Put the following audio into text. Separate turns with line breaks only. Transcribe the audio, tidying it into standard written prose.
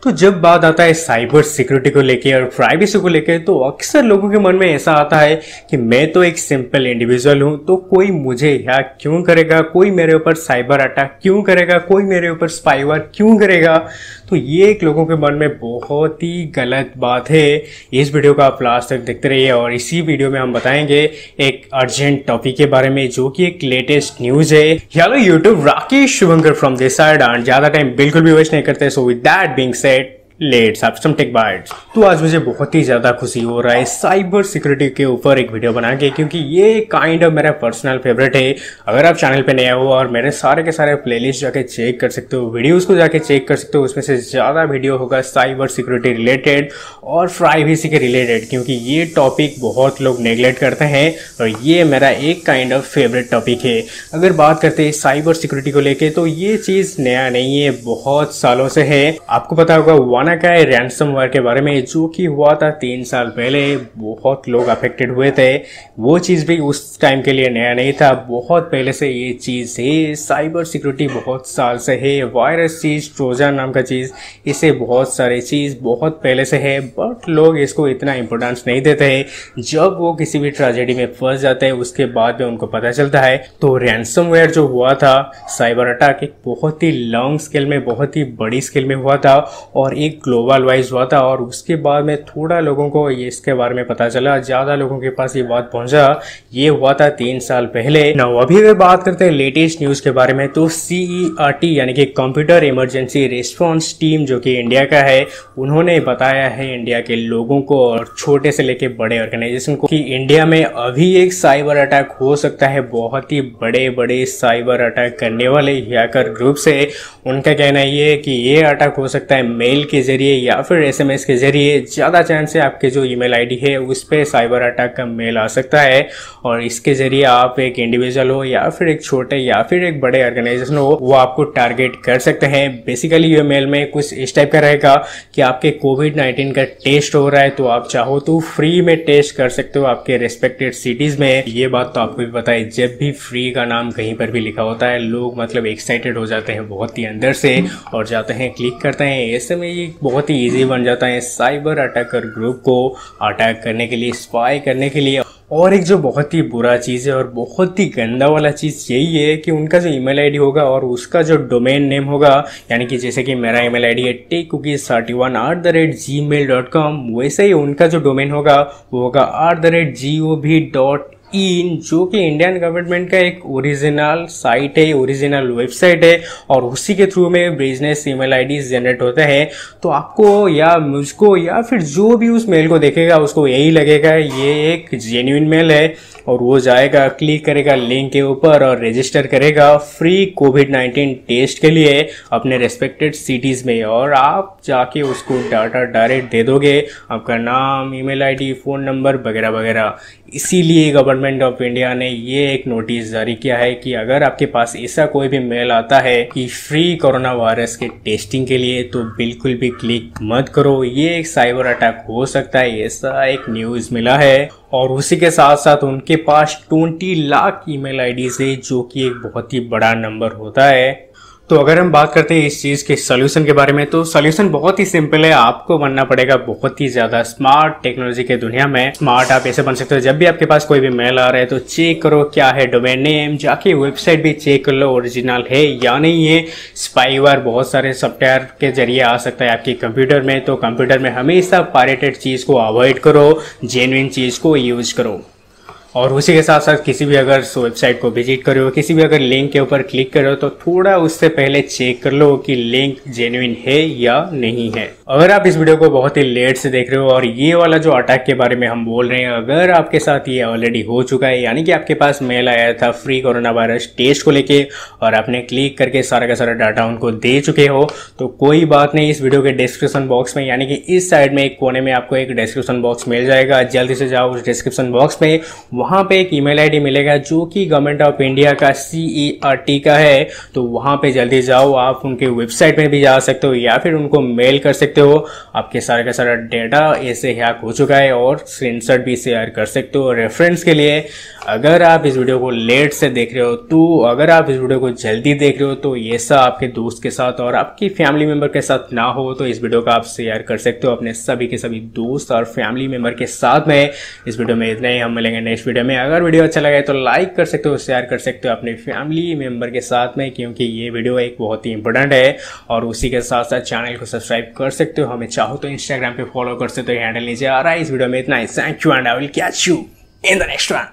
तो जब बात आता है साइबर सिक्योरिटी को लेके और प्राइवेसी को लेके तो अक्सर लोगों के मन में ऐसा आता है कि मैं तो एक सिंपल इंडिविजुअल हूं, तो कोई मुझे हैक क्यों करेगा, कोई मेरे ऊपर साइबर अटैक क्यों करेगा, कोई मेरे ऊपर स्पाईवेयर क्यों करेगा। तो ये एक लोगों के मन में बहुत ही गलत बात है। इस वीडियो को आप लास्ट तक देखते रहिए और इसी वीडियो में हम बताएंगे एक अर्जेंट टॉपिक के बारे में जो कि एक लेटेस्ट न्यूज है। Hello YouTube, Rakesh Shubhankar from this side and ज्यादा टाइम बिल्कुल भी वेस्ट नहीं करते। So with that being said let's have some tech bites. तो आज मुझे बहुत ही ज्यादा खुशी हो रहा है साइबर सिक्योरिटी के ऊपर एक वीडियो बना के, क्योंकि ये काइंड ऑफ मेरा पर्सनल फेवरेट है। अगर आप चैनल पे नए हो और मेरे सारे के सारे प्लेलिस्ट जाके चेक कर सकते हो, वीडियोस को जाके चेक कर सकते हो, उसमें से ज्यादा वीडियो होगा साइबर सिक्योरिटी रिलेटेड और प्राइवेसी के रिलेटेड, क्योंकि ये टॉपिक बहुत लोग नेग्लेक्ट करते हैं और ये मेरा एक काइंड ऑफ फेवरेट टॉपिक है। अगर बात करते हैं साइबर सिक्योरिटी को लेके तो ये चीज नया नहीं है, बहुत सालों से है। आपको पता होगा WannaCry रैंसमवेयर के बारे में, जो कि हुआ था 3 साल पहले, बहुत लोग अफेक्टेड हुए थे। वो चीज भी उस टाइम के लिए नया नहीं था, बहुत पहले से ये चीज है। साइबर सिक्योरिटी बहुत साल से है। वायरस चीज, ट्रोजन नाम का चीज, इसे बहुत सारे चीज बहुत पहले से है, बट लोग इसको इतना इंपोर्टेंस नहीं देते हैं। जब वो किसी भी ट्रेजेडी में फंस जाते हैं उसके बाद में उनको पता चलता है। तो रैंसमवेयर जो हुआ था, साइबर अटैक, एक बहुत ही लॉन्ग स्केल में, बहुत ही बड़ी स्केल में हुआ था और एक ग्लोबल वाइज हुआ था। और उसके बाद में थोड़ा लोगों को ये इसके बारे में पता चला, ज्यादा लोगों के पास ये बात पहुंचा। ये हुआ था 3 साल पहले। ना अभी अगर बात करते हैं लेटेस्ट न्यूज के बारे में तो CERT यानी कि कंप्यूटर इमरजेंसी रिस्पांस टीम, जो कि इंडिया का है, उन्होंने बताया है इंडिया के लोगों को और छोटे से लेके बड़े ऑर्गेनाइजेशन को कि इंडिया में अभी एक साइबर अटैक हो सकता है। बहुत ही बड़े बड़े साइबर अटैक करने वाले हैकर ग्रुप से उनका कहना ये है कि ये अटैक हो सकता है मेल के जरिए या फिर SMS के जरिए। ज्यादा चांस है आपके जो ईमेल आईडी है उस पर साइबर अटैक का मेल आ सकता है और इसके जरिए आप एक इंडिविजुअल हो या फिर एक छोटे या फिर एक बड़े ऑर्गेनाइजेशन हो, वो आपको टारगेट कर सकते हैं। बेसिकली ये मेल में कुछ इस टाइप का रहेगा कि आपके कोविड-19 का टेस्ट हो रहा है, तो आप चाहो तो फ्री में टेस्ट कर सकते हो आपके रेस्पेक्टेड सिटीज में। ये बात तो आपको भी पता है, जब भी फ्री का नाम कहीं पर भी लिखा होता है लोग मतलब एक्साइटेड हो जाते हैं बहुत ही अंदर से और जाते हैं, क्लिक करते हैं। ऐसे में ये बहुत ही इजी बन जाता है साइबर अटैकर ग्रुप को अटैक करने के लिए, स्पाई करने के लिए। और एक जो बहुत ही बुरा चीज़ है और बहुत ही गंदा वाला चीज़ यही है कि उनका जो ईमेल आईडी होगा और उसका जो डोमेन नेम होगा, यानी कि जैसे कि मेरा ईमेल आईडी है techcookies31@gmail.com, वैसे ही उनका जो डोमेन होगा वो होगा @gov.in, जो कि इंडियन गवर्नमेंट का एक ओरिजिनल साइट है, ओरिजिनल वेबसाइट है और उसी के थ्रू में बिजनेस ईमेल आईडीज जनरेट होते हैं। तो आपको या मुझको या फिर जो भी उस मेल को देखेगा उसको यही लगेगा ये एक जेन्युइन मेल है और वो जाएगा, क्लिक करेगा लिंक के ऊपर और रजिस्टर करेगा फ्री कोविड-19 टेस्ट के लिए अपने रेस्पेक्टेड सिटीज में। और आप जाके उसको डाटा डायरेक्ट दे दोगे, आपका नाम, ईमेल आईडी, फोन नंबर वगैरह वगैरह। इसीलिए गवर्नमेंट ऑफ इंडिया ने ये एक नोटिस जारी किया है कि अगर आपके पास ऐसा कोई भी मेल आता है कि फ्री कोरोना वायरस के टेस्टिंग के लिए, तो बिल्कुल भी क्लिक मत करो, ये एक साइबर अटैक हो सकता है, ऐसा एक न्यूज मिला है। और उसी के साथ साथ उनके पास 20 लाख ईमेल आईडीज है, जो कि एक बहुत ही बड़ा नंबर होता है। तो अगर हम बात करते हैं इस चीज़ के सोल्यूशन के बारे में तो सोल्यूशन बहुत ही सिंपल है। आपको बनना पड़ेगा बहुत ही ज़्यादा स्मार्ट। टेक्नोलॉजी के दुनिया में स्मार्ट आप ऐसे बन सकते हो, जब भी आपके पास कोई भी मेल आ रहा है तो चेक करो क्या है डोमेन नेम, जाके वेबसाइट भी चेक कर लो ओरिजिनल है या नहीं है। स्पाईवेयर बहुत सारे सॉफ्टवेयर के जरिए आ सकता है आपके कंप्यूटर में, तो कंप्यूटर में हमेशा पायरेटेड चीज़ को अवॉइड करो, जेन्युइन चीज़ को यूज करो। और उसी के साथ साथ किसी भी अगर वेबसाइट को विजिट करो, किसी भी अगर लिंक के ऊपर क्लिक करो तो थोड़ा उससे पहले चेक कर लो कि लिंक जेन्युइन है या नहीं है। अगर आप इस वीडियो को बहुत ही लेट से देख रहे हो और ये वाला जो अटैक के बारे में हम बोल रहे हैं, अगर आपके साथ ये ऑलरेडी हो चुका है, यानी कि आपके पास मेल आया था फ्री कोरोना वायरस टेस्ट को लेके और आपने क्लिक करके सारा का सारा डाटा उनको दे चुके हो, तो कोई बात नहीं। इस वीडियो के डिस्क्रिप्शन बॉक्स में, यानी कि इस साइड में एक कोने में आपको एक डिस्क्रिप्शन बॉक्स मिल जाएगा, जल्दी से जाओ उस डिस्क्रिप्शन बॉक्स में, वहाँ पे एक ईमेल आईडी मिलेगा जो कि गवर्नमेंट ऑफ इंडिया का CERT का है। तो वहाँ पे जल्दी जाओ, आप उनके वेबसाइट में भी जा सकते हो या फिर उनको मेल कर सकते हो। आपके सारा का सारा डेटा ऐसे हैक हो चुका है और स्क्रीनशॉट भी शेयर कर सकते हो रेफरेंस के लिए। अगर आप इस वीडियो को लेट से देख रहे हो, तो अगर आप इस वीडियो को जल्दी देख रहे हो तो ऐसा आपके दोस्त के साथ और आपकी फैमिली मेंबर के साथ ना हो, तो इस वीडियो को आप शेयर कर सकते हो अपने सभी के सभी दोस्त और फैमिली मेंबर के साथ में। इस वीडियो में इतना ही, हम मिलेंगे नेक्स्ट वीडियो में। अगर वीडियो अच्छा लगा तो लाइक कर सकते हो, शेयर कर सकते हो अपने फैमिली मेंबर के साथ में, क्योंकि ये वीडियो एक बहुत ही इंपॉर्टेंट है। और उसी के साथ साथ चैनल को सब्सक्राइब कर सकते हो, हमें चाहो तो इंस्टाग्राम पे फॉलो कर सकते हो, हैंडल नीचे आ रहा है। इस वीडियो में इतना ही। Thank you and I will catch you in the next one.